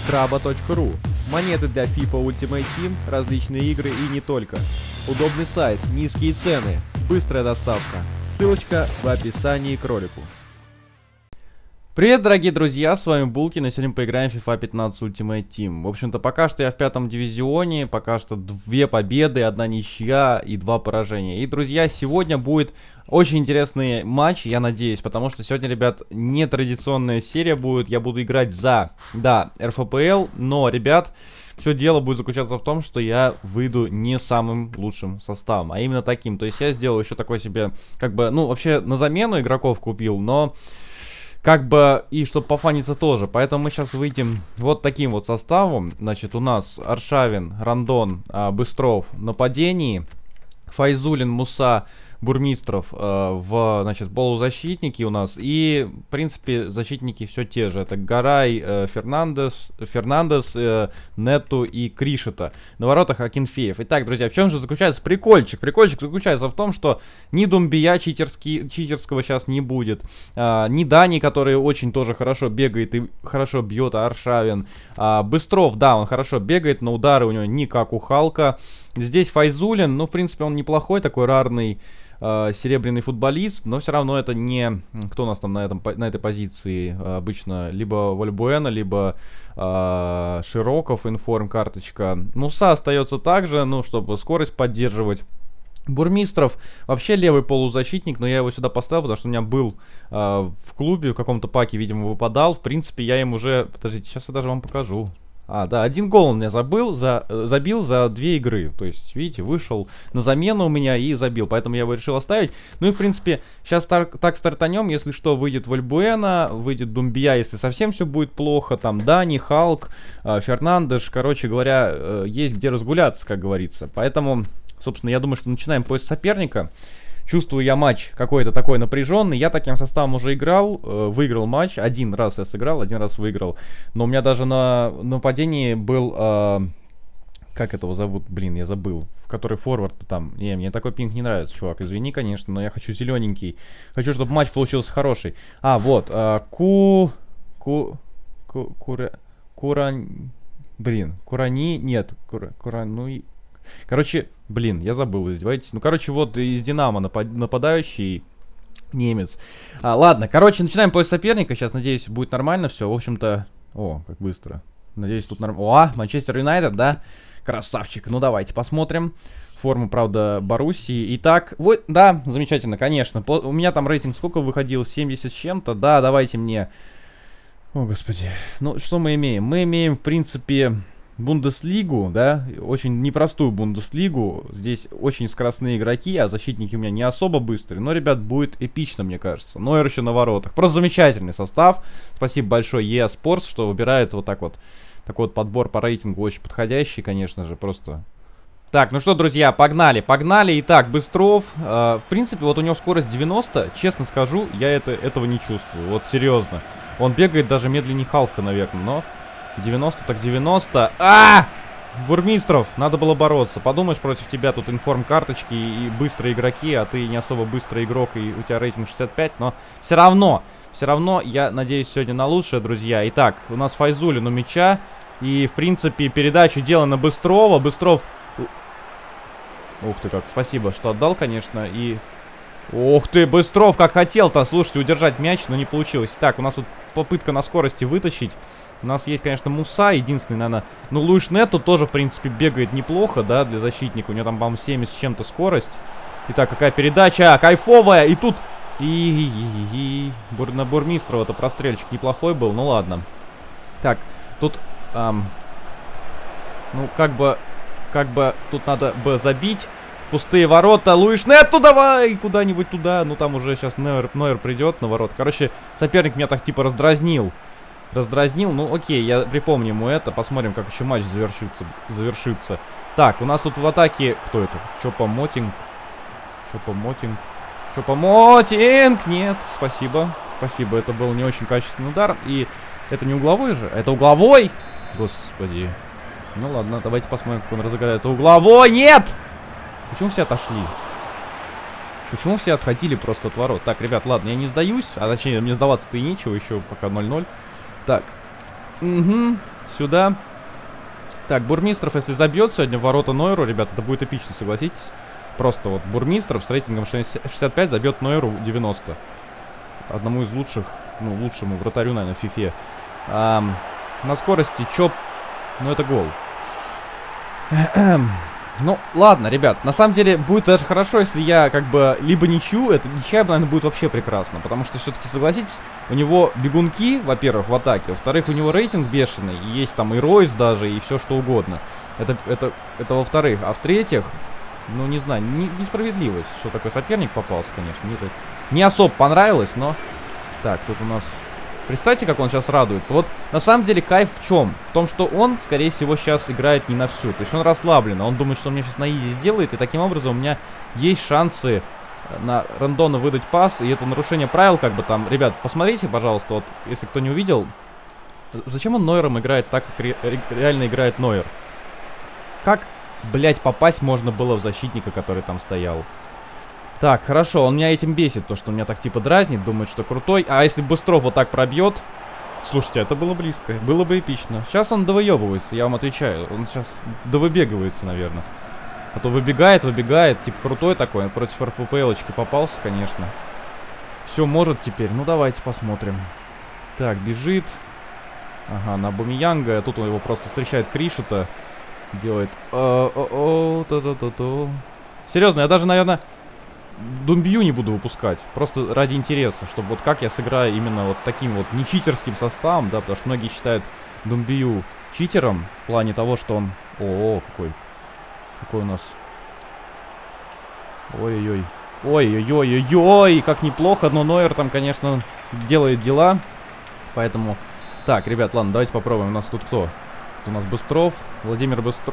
Kraba.ru. Монеты для FIFA Ultimate Team, различные игры и не только. Удобный сайт, низкие цены, быстрая доставка. Ссылочка в описании к ролику. Привет, дорогие друзья, с вами Булкин, и сегодня поиграем в FIFA 15 Ultimate Team. В общем-то, пока что я в 5-м дивизионе, пока что 2 победы, 1 ничья и 2 поражения. И, друзья, сегодня будет очень интересный матч, я надеюсь, потому что сегодня, ребят, нетрадиционная серия будет. Я буду играть за, да, РФПЛ, но, ребят, все дело будет заключаться в том, что я выйду не самым лучшим составом, а именно таким. То есть я сделал еще такой себе, как бы, ну, вообще на замену игроков купил, но... Как бы, и чтобы пофаниться тоже. Поэтому мы сейчас выйдем вот таким вот составом. Значит, у нас Аршавин, Рандон, Быстров в нападении. Файзулин, Муса, Бурмистров значит, полузащитники у нас. И, в принципе, защитники все те же. Это Гарай, Фернандес, Нету и Кришета. На воротах Акинфеев. Итак, друзья, в чем же заключается прикольчик? Прикольчик заключается в том, что ни Думбия читерского сейчас не будет. Ни Дани, который очень тоже хорошо бегает и хорошо бьет, Аршавин. Быстров, да, он хорошо бегает, но удары у него не как у Халка. Здесь Файзулин, ну, в принципе, он неплохой, такой рарный серебряный футболист, но все равно это не... Кто у нас там на этой позиции обычно? Либо Вальбуэна, либо Широков, информ, карточка. Муса остается также, ну, чтобы скорость поддерживать. Бурмистров вообще левый полузащитник, но я его сюда поставил, потому что у меня был в клубе, в каком-то паке, видимо, выпадал. В принципе, я им уже... Подождите, сейчас я даже вам покажу. Да, 1 гол он мне забил за 2 игры. То есть, видите, вышел на замену у меня и забил. Поэтому я его решил оставить. Ну и, в принципе, сейчас так стартанем. Если что, выйдет Вальбуэна, выйдет Думбия, если совсем все будет плохо. Там Дани, Халк, Фернандеш. Короче говоря, есть где разгуляться, как говорится. Поэтому, собственно, я думаю, что начинаем поиск соперника. Чувствую я матч какой-то такой напряженный. Я таким составом уже играл, выиграл матч. 1 раз я сыграл, 1 раз выиграл. Но у меня даже на нападении был... как этого зовут? Блин, я забыл. В который форвард там. Мне такой пинг не нравится, чувак. Извини, конечно, но я хочу зелененький. Хочу, чтобы матч получился хороший. Вот. Курани... Нет. Короче, блин, я забыл, издеваетесь. Ну, короче, вот из Динамо нападающий немец. Ладно, короче, начинаем поиск соперника. Сейчас, надеюсь, будет нормально все. В общем-то... О, как быстро. Надеюсь, тут нормально. Манчестер Юнайтед, да? Красавчик. Ну, давайте посмотрим. Форму, правда, Боруссии. Итак, вот, да, замечательно, конечно. У меня там рейтинг сколько выходил? 70 с чем-то. Да, давайте мне... О, господи. Ну, что мы имеем? Мы имеем, в принципе... Бундеслигу, да, очень непростую Бундеслигу. Здесь очень скоростные игроки, а защитники у меня не особо быстрые. Но, ребят, будет эпично, мне кажется. Нойер еще на воротах. Просто замечательный состав. Спасибо большое EA Sports, что выбирает вот так вот. Такой вот подбор по рейтингу очень подходящий, конечно же, просто... Так, ну что, друзья, погнали. Итак, Быстров, в принципе, вот у него скорость 90. Честно скажу, я этого не чувствую. Вот, серьезно. Он бегает даже медленнее Халка, наверное, но... 90 так 90. Бурмистров, надо было бороться. Подумаешь, против тебя тут информ карточки и быстрые игроки, а ты не особо быстрый игрок, и у тебя рейтинг 65, но все равно, я надеюсь сегодня на лучшее, друзья. Итак, у нас Файзулин у мяча, и, в принципе, передачу делана Быстрова. Быстров... Ух ты как, спасибо, что отдал, конечно, и... Ух ты, Быстров, как хотел-то, слушайте, удержать мяч, но не получилось. Так, у нас тут попытка на скорости вытащить. У нас есть, конечно, Муса, единственный, наверное... Ну, Луиш Нету тоже, в принципе, бегает неплохо, да, для защитника. У него там, по-моему, 70 с чем-то скорость. Итак, какая передача, кайфовая, и тут... На Бурмистрова-то прострельчик неплохой был, ну ладно. Так, тут... ну, как бы тут надо бы забить. Пустые ворота, Луиш Нету, давай куда-нибудь туда. Ну, там уже сейчас Нойер придет на ворот. Короче, соперник меня так, типа, раздразнил, ну окей, я припомню ему это. Посмотрим, как еще матч завершится. Так, у нас тут в атаке... Кто это? Чопа-Мотинг. Нет, спасибо. Это был не очень качественный удар. И это не угловой же? Это угловой? Господи. Ну ладно, давайте посмотрим, как он разыграет. Это угловой, нет! Почему все отошли? Почему все отходили просто от ворот? Так, ребят, ладно, я не сдаюсь. А точнее, мне сдаваться-то и нечего, еще пока 0-0. Так. сюда. Так, Бурмистров, если забьет сегодня в ворота Нойеру, ребята, это будет эпично, согласитесь. Просто вот Бурмистров с рейтингом 65 забьет Нойеру 90. Одному из лучших, ну, лучшему вратарю, наверное, в фифе. На скорости Чоп, ну, это гол. Ну, ладно, ребят, на самом деле будет даже хорошо, если я как бы либо ничью, это ничья, наверное, будет вообще прекрасно, потому что все-таки, согласитесь, у него бегунки, во-первых, в атаке, во-вторых, у него рейтинг бешеный, и есть там и Ройс даже, и все что угодно. Это во-вторых, а в-третьих, ну, не знаю, несправедливость, что такой соперник попался, конечно, мне это не особо понравилось, но... Так, тут у нас... Представьте, как он сейчас радуется. Вот на самом деле кайф в чем? В том, что он, скорее всего, сейчас играет не на всю. То есть он расслаблен. Он думает, что он мне сейчас на изи сделает. И таким образом у меня есть шансы на Рандона выдать пас. И это нарушение правил, как бы там. Ребят, посмотрите, пожалуйста, вот если кто не увидел. Зачем он Нойером играет так, как реально играет Нойер? Как, блять, попасть можно было в защитника, который там стоял? Так, хорошо, он меня этим бесит, то, что он меня так типа дразнит, думает, что крутой. А если Быстров вот так пробьет... Слушайте, это было близко, было бы эпично. Сейчас он довыебывается, я вам отвечаю. Он сейчас довыбегивается, наверное. А то выбегает, типа крутой такой. Против РФПЛочки попался, конечно. Все может теперь, ну давайте посмотрим. Так, бежит. Ага, на Бамиянга. Тут он его просто встречает Кришета. Делает... Серьезно, я даже, наверное... Думбию не буду выпускать, просто ради интереса, чтобы вот как я сыграю именно вот таким вот не читерским составом, да, потому что многие считают Думбию читером в плане того, что он... О, какой у нас... Ой-ой-ой. Ой-ой-ой-ой-ой, как неплохо, но Нойер там, конечно, делает дела, поэтому... Так, ребят, ладно, давайте попробуем, у нас тут кто? Тут у нас Быстров, Владимир Быстров...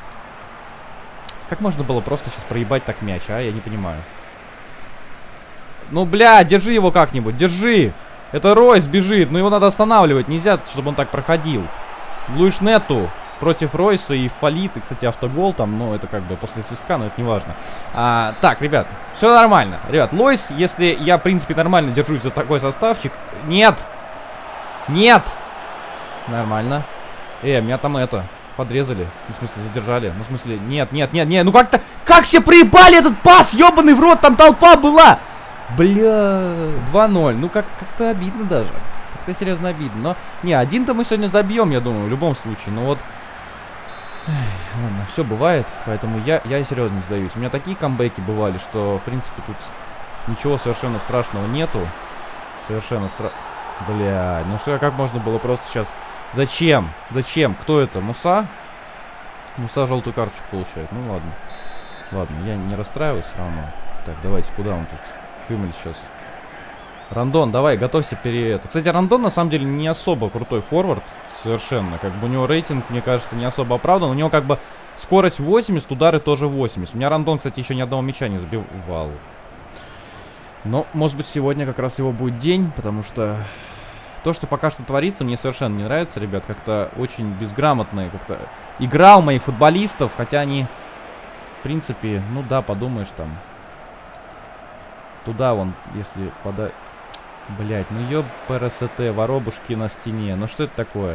Как можно было просто сейчас проебать так мяч, а? Я не понимаю. Ну, бля, держи его как-нибудь, держи. Это Ройс бежит, но его надо останавливать. Нельзя, чтобы он так проходил. Луиш Нету против Ройса и Фалит. И, кстати, автогол там, но это как бы после свистка, но это не важно. Так, ребят, все нормально. Ребят, Лойс, если я, в принципе, нормально держусь за такой составчик... Нет! Нет! Нормально. Меня там это... Подрезали, в смысле задержали, ну в смысле, нет, ну как-то, как все проебали этот пас, ебаный в рот, там толпа была, бля, 2-0, ну как-то обидно даже, как-то серьезно обидно, но, не, один-то мы сегодня забьем, я думаю, в любом случае, но вот, ладно, все бывает, поэтому я серьезно не сдаюсь, у меня такие камбэки бывали, что, в принципе, тут ничего совершенно страшного нету, совершенно бля, ну что, как можно было просто сейчас... Зачем? Зачем? Кто это? Муса? Муса желтую карточку получает. Ну ладно. Ладно, я не расстраиваюсь все равно. Так, давайте, куда он тут? Хюмель сейчас. Рандон, давай, готовься перед... Кстати, Рандон на самом деле не особо крутой форвард. Совершенно. Как бы у него рейтинг, мне кажется, не особо оправдан. У него как бы скорость 80, удары тоже 80. У меня Рандон, кстати, еще ни одного мяча не забивал. Но, может быть, сегодня как раз его будет день, потому что... То, что пока что творится, мне совершенно не нравится, ребят. Как-то очень безграмотная как-то игра у моих футболистов. Хотя они, в принципе, ну да, подумаешь там. Туда вон, если подать... Блять, ну ёб ПРСТ, воробушки на стене. Ну что это такое?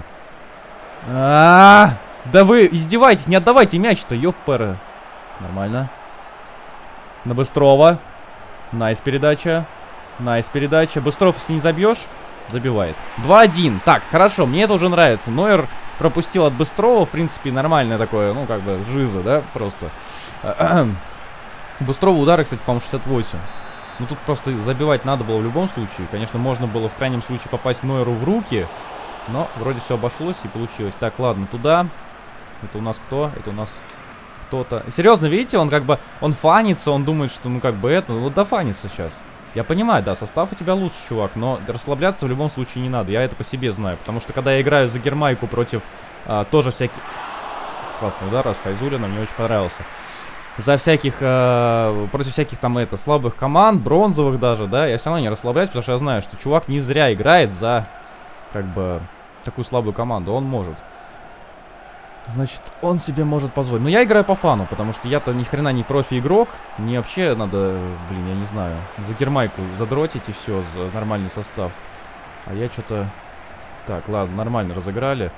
Да вы издеваетесь, не отдавайте мяч-то, ёб ПР. Нормально. На Быстрова. Найс передача. Найс передача. Быстров, если не забьешь... Забивает. 2-1. Так, хорошо, мне это уже нравится. Нойер пропустил от Быстрова, в принципе, нормальное такое, ну, как бы, жиза, да, просто. Быстрова удары, кстати, по-моему, 68. Ну, тут просто забивать надо было в любом случае. Конечно, можно было в крайнем случае попасть Нойеру в руки, но вроде все обошлось и получилось. Так, ладно, туда. Это у нас кто? Это у нас кто-то. Серьезно, видите, он как бы, он фанится, он думает, что, ну, как бы это, ну, дофанится сейчас. Я понимаю, да, состав у тебя лучше, чувак, но расслабляться в любом случае не надо. Я это по себе знаю, потому что когда я играю за Гермайку против тоже всяких... Классный удар от Файзулина, мне очень понравился. За всяких, против всяких там слабых команд, бронзовых даже, да, я все равно не расслабляюсь, потому что я знаю, что чувак не зря играет за, как бы, такую слабую команду, он может. Значит, он себе может позволить. Но я играю по фану, потому что я-то ни хрена не профи-игрок. Мне вообще надо, блин, я не знаю, за Гермайку задротить и все, за нормальный состав. А я что-то... Так, ладно, нормально разыграли.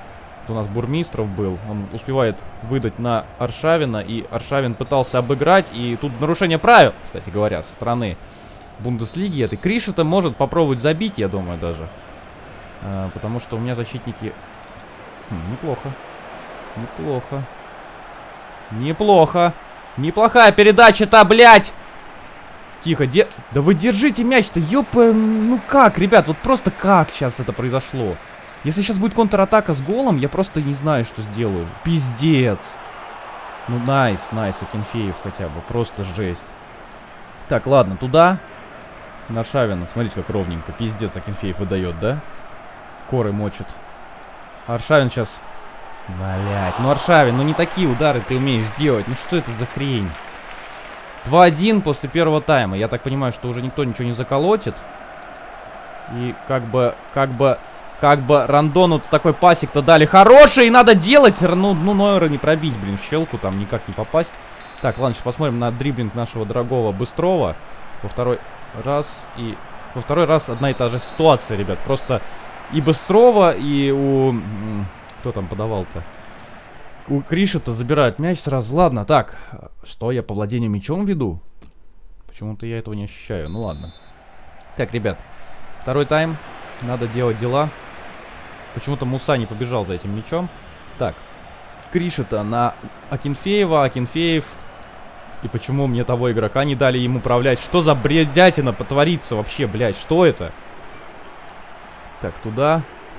Вот у нас Бурмистров был. Он успевает выдать на Аршавина. И Аршавин пытался обыграть. И тут нарушение правил, кстати говоря, со стороны Бундеслиги. Это Кришета может попробовать забить, я думаю, даже. Потому что у меня защитники... неплохо. Неплохо. Неплохо. Неплохая передача-то, блядь! Тихо, да вы держите мяч-то, ёпа, ну как, ребят, вот просто как сейчас это произошло? Если сейчас будет контратака с голом, я просто не знаю, что сделаю. Пиздец. Ну, найс, Акинфеев хотя бы, просто жесть. Так, ладно, туда. На Аршавина, смотрите, как ровненько. Пиздец, Акинфеев выдает, да? Коры мочит. Аршавин сейчас... Блять, ну Аршавин, ну не такие удары ты умеешь делать. Ну что это за хрень? 2-1 после первого тайма. Я так понимаю, что уже никто ничего не заколотит. И как бы Рандону-то такой пасик-то дали хороший, и надо делать. Ну, Нойера не пробить, блин, в щелку там никак не попасть. Так, ладно, сейчас посмотрим на дриблинг нашего дорогого Быстрова. Во второй раз одна и та же ситуация, ребят. Просто и Быстрова, и у... Кто там подавал-то? У Кришета забирают мяч сразу. Ладно, так. Что, я по владению мячом веду? Почему-то я этого не ощущаю. Ну ладно. Так, ребят. Второй тайм. Надо делать дела. Почему-то Муса не побежал за этим мячом. Так. Кришета на Акинфеева. Акинфеев. И почему мне того игрока не дали ему управлять? Что за бредятина потворится вообще, блядь? Что это? Так, туда.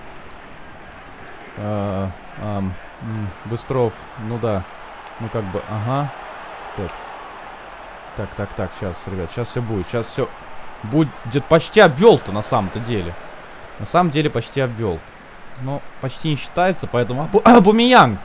Быстров, ну да. Ну как бы, ага. Так, сейчас, ребят, сейчас все будет. Сейчас все будет. Почти обвел-то на самом-то деле. На самом деле почти обвел. Но почти не считается, поэтому... Абумеянг!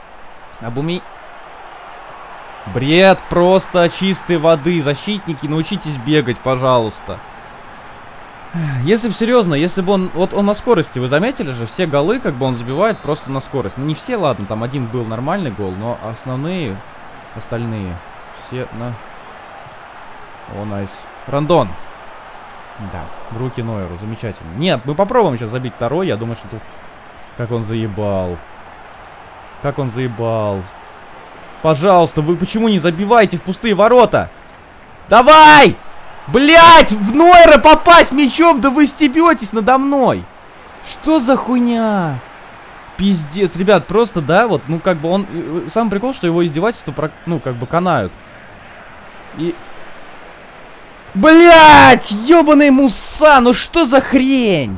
Бред просто чистой воды. Защитники, научитесь бегать, пожалуйста. Если бы серьезно, если бы он... Вот он на скорости, вы заметили же? Все голы, как бы он забивает просто на скорость. Ну не все, ладно, там один был нормальный гол, но остальные все на... О, найс. Рандон. Да, в руки Нойеру, замечательно. Нет, мы попробуем сейчас забить второй, я думаю, что тут... Как он заебал. Как он заебал. Пожалуйста, вы почему не забиваете в пустые ворота? Давай! Блять, в Нойера попасть мячом, да вы стебетесь надо мной. Что за хуйня? Пиздец, ребят, просто, да, вот, ну, как бы он... Самый прикол, что его издевательства, ну, как бы канают. И... Блять, ёбаный Муса, ну что за хрень?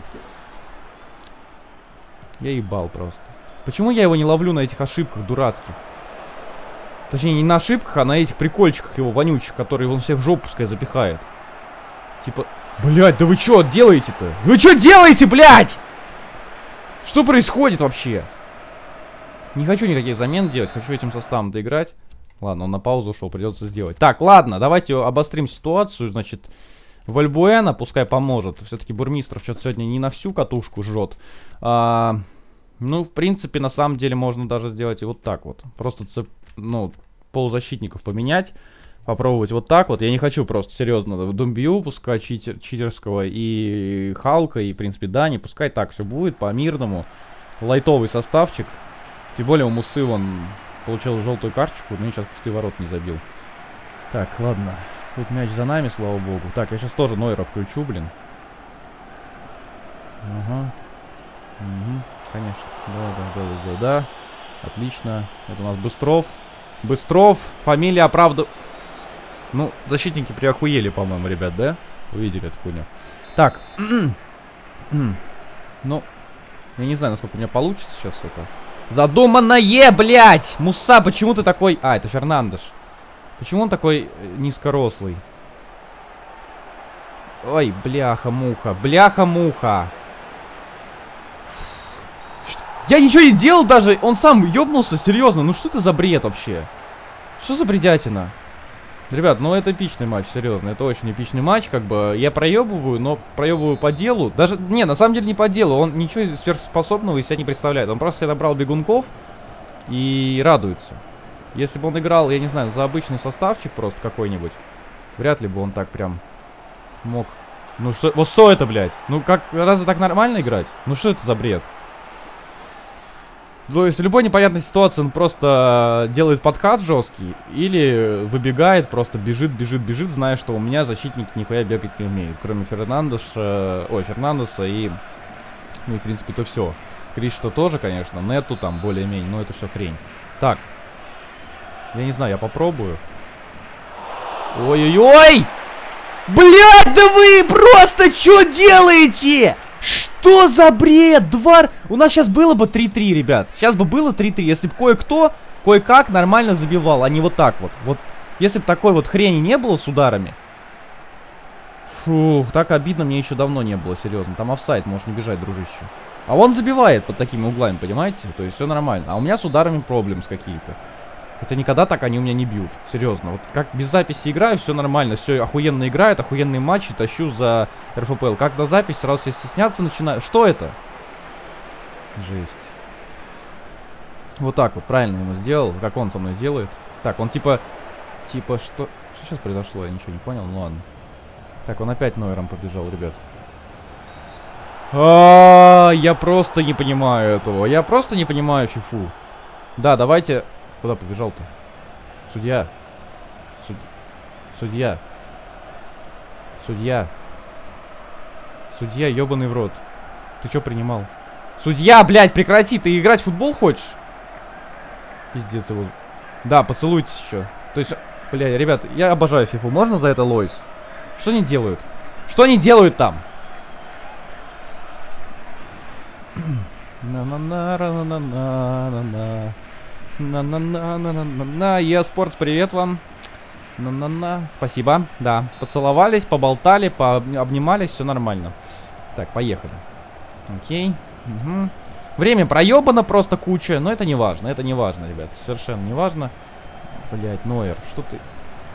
Я ебал просто. Почему я его не ловлю на этих ошибках дурацких? Точнее, не на ошибках, а на этих прикольчиках его вонючих, которые он себе в жопу пускай запихает. Типа, блядь, да вы что делаете-то? Вы что делаете, блядь? Что происходит вообще? Не хочу никаких замен делать, хочу этим составом доиграть. Ладно, он на паузу ушел, придется сделать. Так, ладно, давайте обострим ситуацию. Значит, Вальбуэна пускай поможет. Все-таки Бурмистров что-то сегодня не на всю катушку жжет. Ну, в принципе, на самом деле можно даже сделать и вот так вот. Просто, ну, полузащитников поменять. Попробовать вот так вот. Я не хочу просто серьезно Думбию пускать читерского и Халка, и, в принципе, Дани. Пускай так все будет по-мирному. Лайтовый составчик. Тем более у Мусы он получил желтую карточку, но и сейчас пустые ворот не забил. Так, ладно. Тут мяч за нами, слава богу. Так, я сейчас тоже Нойера включу, блин. Ага. Угу. Конечно. Да. Отлично. Это у нас Быстров. Быстров. Фамилия оправду... Ну, защитники приохуели, по-моему, ребят, да? Увидели эту хуйню. Так. Ну, я не знаю, насколько у меня получится сейчас это. Задуманное, блядь! Муса, почему ты такой... А, это Фернандеш. Почему он такой низкорослый? Ой, бляха-муха. Бляха-муха. Я ничего не делал даже. Он сам ёбнулся, серьезно. Ну что это за бред вообще? Что за бредятина? Ребят, ну это эпичный матч, серьезно. Это очень эпичный матч, как бы. Я проебываю, но проебываю по делу. Даже, не, на самом деле не по делу. Он ничего сверхспособного из себя не представляет. Он просто себе набрал бегунков и радуется. Если бы он играл, я не знаю, за обычный составчик просто какой-нибудь, вряд ли бы он так прям мог. Ну что, вот что это, блядь? Ну как, разве так нормально играть? Ну что это за бред? То есть в любой непонятной ситуации он просто делает подкат жесткий или выбегает, просто бежит, зная, что у меня защитник нихуя бегать не умеет. Кроме Фернандеса и... Ну и в принципе то все. Криш-то тоже, конечно, Нету там более-менее, но это все хрень. Так. Я не знаю, я попробую. Ой-ой-ой! Блядь, да вы просто что делаете? Что за бред? У нас сейчас было бы 3-3, ребят. Сейчас бы было 3-3, если бы кое-кто, кое-как нормально забивал, а не вот так вот. Вот, если бы такой вот хрени не было с ударами. Фух, так обидно мне еще давно не было, серьезно. Там офсайд, можешь не бежать, дружище. А он забивает под такими углами, понимаете? То есть все нормально. А у меня с ударами проблемы какие-то. Хотя никогда так они у меня не бьют. Серьезно. Вот как без записи играю, все нормально. Все охуенно играет, охуенные матчи тащу за РФПЛ. Как на запись, сразу все стесняться начинаю. Что это? Жесть. Вот так вот, правильно ему сделал. Как он со мной делает. Так, он типа, что? Что сейчас произошло? Я ничего не понял. Ну ладно. Так, он опять Нойером побежал, ребят. Я просто не понимаю этого. Я просто не понимаю фифу. Да, давайте... Куда побежал-то? Судья. Судья. Судья, ебаный в рот. Ты что принимал? Судья, блядь, прекрати. Ты играть в футбол хочешь? Пиздец его. Да, поцелуйтесь еще. То есть, блядь, ребят, я обожаю фифу. Можно за это лойс? Что они делают? Что они делают там? На-на-на-на-на-на-на-на. Еспортс, привет вам. На-на-на. Спасибо. Да, поцеловались, поболтали, обнимались, все нормально. Так, поехали. Окей. Угу. Время проебано просто куча, но это не важно, ребят. Совершенно не важно. Блять, Нойер, что ты...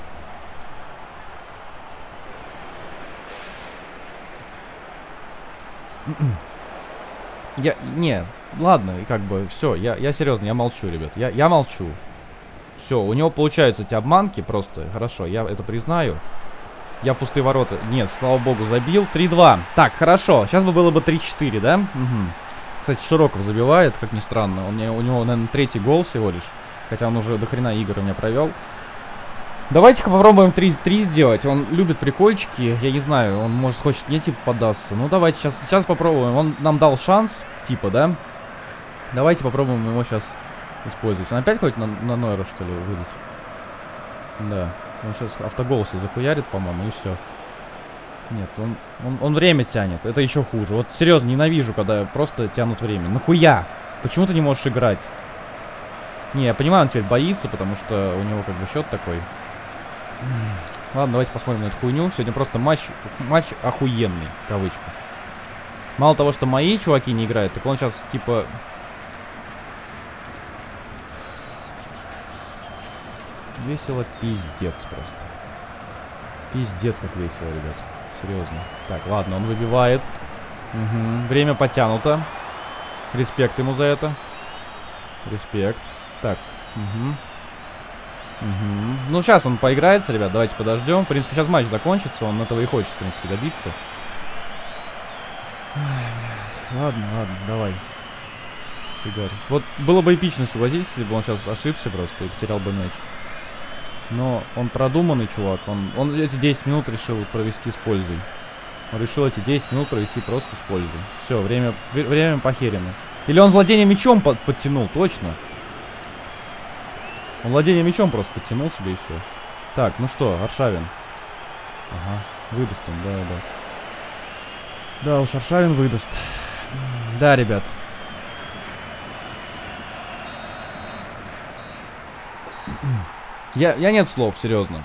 Не, ладно, как бы, все, я серьезно, я молчу, ребят, я молчу. Все, у него получаются эти обманки просто, хорошо, я это признаю. Я в пустые ворота, нет, слава богу, забил, 3-2. Так, хорошо, сейчас бы было бы 3-4, да? Угу. Кстати, Широков забивает, как ни странно, у него, наверное, 3-й гол всего лишь. Хотя он уже до хрена игр у меня провел. Давайте-ка попробуем 3 сделать. Он любит прикольчики. Я не знаю, он может хочет мне типа поддаться. Ну давайте сейчас попробуем. Он нам дал шанс, типа, да? Давайте попробуем его сейчас использовать. Он опять хочет на Нойера, что ли, выдать? Да. Он сейчас автогол себе захуярит, по-моему, и все. Нет, он время тянет. Это еще хуже. Вот серьезно, ненавижу, когда просто тянут время. Нахуя? Почему ты не можешь играть? Не, я понимаю, он теперь боится, потому что у него как бы счет такой. Ладно, давайте посмотрим на эту хуйню. Сегодня просто матч охуенный, в кавычках. Мало того, что мои чуваки не играют, так он сейчас типа... Весело пиздец просто. Пиздец как весело, ребят. Серьезно. Так, ладно, он выбивает. Угу. Время потянуто. Респект ему за это. Респект. Так. Угу. Угу. Ну, сейчас он поиграется, ребят. Давайте подождем. В принципе, сейчас матч закончится. Он этого и хочет, в принципе, добиться. Ой, ладно, давай. Фигарь. Вот было бы эпично, согласитесь, если бы он сейчас ошибся просто и потерял бы мяч. Но он продуманный чувак. Он эти 10 минут решил провести с пользой. Он решил эти 10 минут провести просто с пользой. Все, время похерено. Или он владение мячом подтянул, точно. Он владение мячом просто подтянул себе и все. Так, ну что, Аршавин. Ага, выдаст он, да. Да уж, Аршавин выдаст. Да, ребят. Я нет слов, серьезно.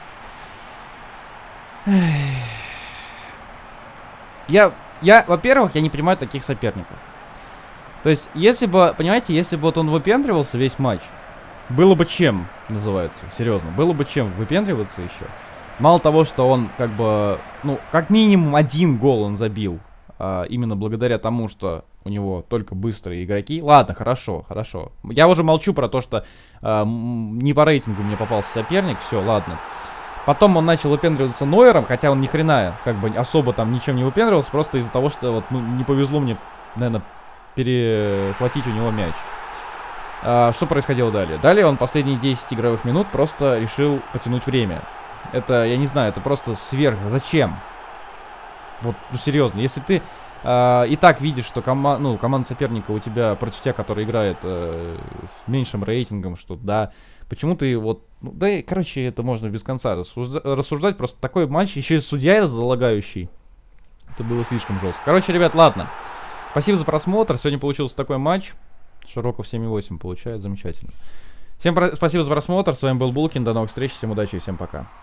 Во-первых, я не понимаю таких соперников. То есть, если бы, понимаете, если бы вот он выпендривался весь матч, было бы чем, называется, серьезно, было бы чем выпендриваться еще. Мало того, что он как бы, ну, как минимум 1 гол он забил, именно благодаря тому, что у него только быстрые игроки. Ладно, хорошо. Я уже молчу про то, что не по рейтингу мне попался соперник, все, ладно. Потом он начал выпендриваться Нойером, хотя он ни хрена как бы особо там ничем не выпендривался, просто из-за того, что вот, ну, не повезло мне, наверное, перехватить у него мяч. Что происходило далее? Далее он последние 10 игровых минут просто решил потянуть время. Это, я не знаю, это просто сверх. Зачем? Вот, ну серьезно, если ты и так видишь, что команда соперника у тебя против тебя, который играет с меньшим рейтингом, что да, почему ты вот, ну, да, и, короче, это можно без конца рассуждать, просто такой матч, еще и судья залагающий, это было слишком жестко. Короче, ребят, ладно, спасибо за просмотр, сегодня получился такой матч, Широков 7,8 получает, замечательно. Всем спасибо за просмотр, с вами был Булкин, до новых встреч, всем удачи и всем пока.